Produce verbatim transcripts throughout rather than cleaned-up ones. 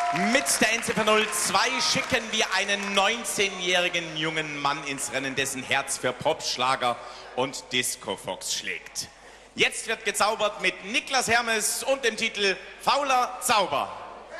Mit der Endziffer null zwei schicken wir einen neunzehnjährigen jungen Mann ins Rennen, dessen Herz für Pop, Schlager und Disco-Fox schlägt. Jetzt wird gezaubert mit Niklas Hermes und dem Titel Fauler Zauber.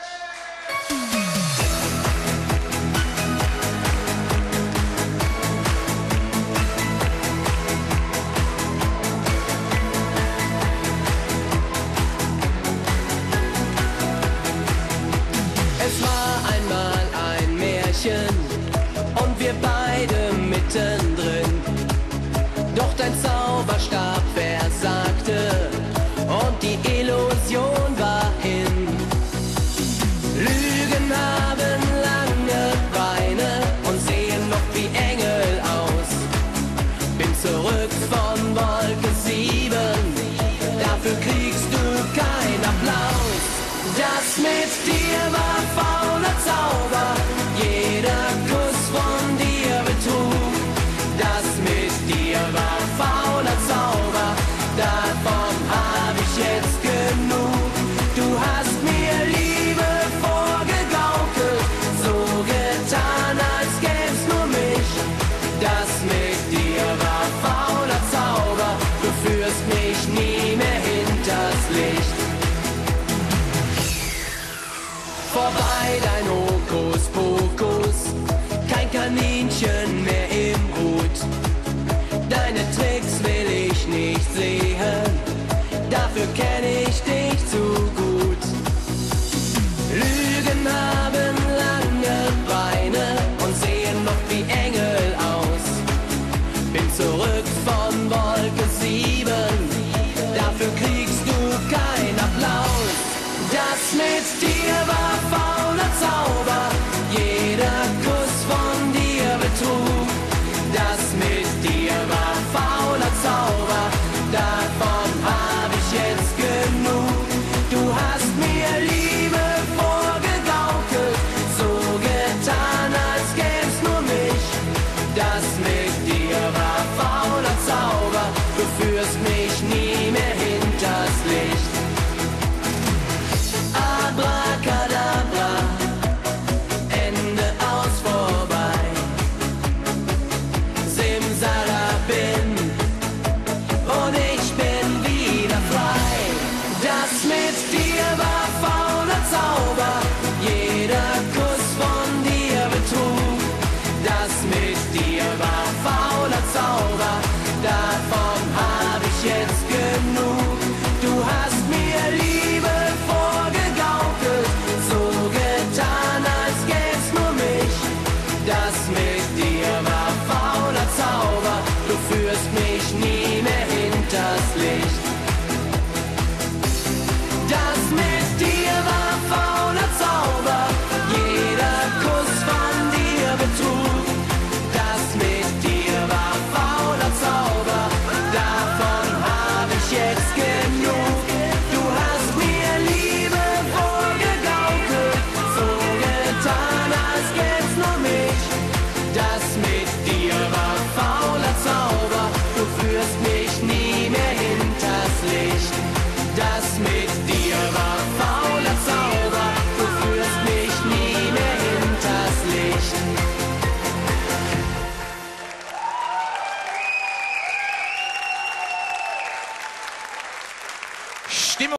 Es war einmal ein Märchen und wir beide mittendrin. Doch dein Zauberstab versagte und die Illusion war hin. Lügen haben lange Beine und sehen noch wie Engel aus. Bin zurück von Wolke sieben, dafür kriegst du keinen Applaus. Das mit dir war fauler Zauber, jeder Kuss von dir betrug. Das mit dir war fauler Zauber, davon hab ich jetzt genug. Du hast mir Liebe vorgegaukelt, so getan, als gäb's nur mich. Das mit dir war fauler Zauber, du führst mich nie mehr hinters Licht. Vorbei dein Hokuspokus, kein Kaninchen mehr im Hut. Deine Tricks will ich nicht sehen, dafür kenn ich dich zu gut. Lügen haben lange Beine und sehen noch wie Engel aus. Bin zurück von Wolke sieben, dafür kriegst du keinen Applaus. Das mit dir war fauler Zauber, jeder Kuss von dir betrug. Das mit dir war fauler Zauber, davon hab ich jetzt genug. Du hast mir Liebe vorgegaukelt, so getan, als gäb's nur mich. Das mit dir war fauler Zauber, du führst mich nie mehr hinters Licht. Abracadabra, Ende aus, vorbei. Simsalabim, und ich bin wieder frei. Das mit dir war fauler Zauber, jeder Kuss von dir betrug. Das mit dir war fauler Zauber, davon hab ich jetzt genug. Du hast mir Liebe vorgegaukelt, so getan, als gäb's nur mich. Das mit dir war fauler Zauber, du führst mich nie mehr hinters Licht. Das mit dir war fauler Zauber, jeder Kuss von dir betrug. Das mit dir war fauler Zauber, davon hab ich jetzt genug. Du hast mir Liebe vorgegaukelt, so getan, als gäb's nur mich. Das mit dir war fauler Zauber, du führst mich nie mehr hinters Licht. Das mit dir